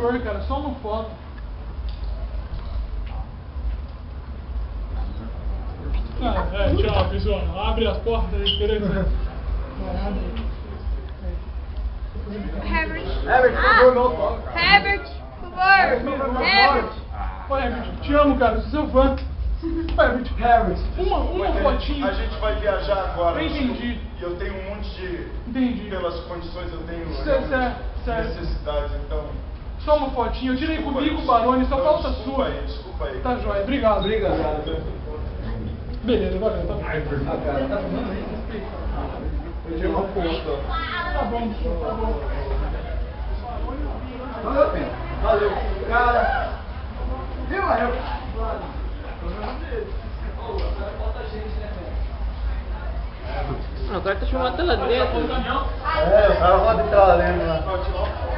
favor, cara, só uma foto. Tchau, pessoal. Abre as portas aí, esperando. Herbert. Herbert, por favor, não toca. Herbert, por favor. Herbert. Ô, Herbert, te amo, cara, sou seu fã. Herbert, uma fotinha. A gente vai viajar agora. Entendi. E eu tenho um monte de... Entendi. Pelas condições eu tenho Certo. necessidades, então... Só uma fotinha. Eu tirei comigo, Barone, só falta a sua. Desculpa aí. Tá jóia, obrigado. Beleza, valeu, tá bom. Cara, tá fumando aí? Eu tirei uma foto. Tá bom. Valeu a pena. Valeu. Cara. Viu, Herbert? Não, o cara tá chamando até lá dentro. É, o cara roda entrar lá dentro.